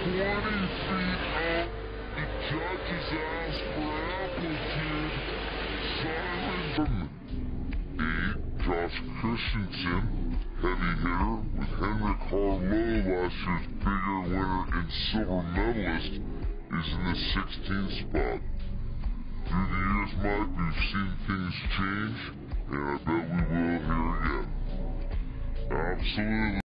feet out, the judges ask for amplitude. Simon 8, Josh Christensen, heavy hitter with Henrik Harlow, last year's Big Air winner and silver medalist, is in the 16th spot. Through the years, Mike, we've seen things change, and I bet we will here again. Absolutely.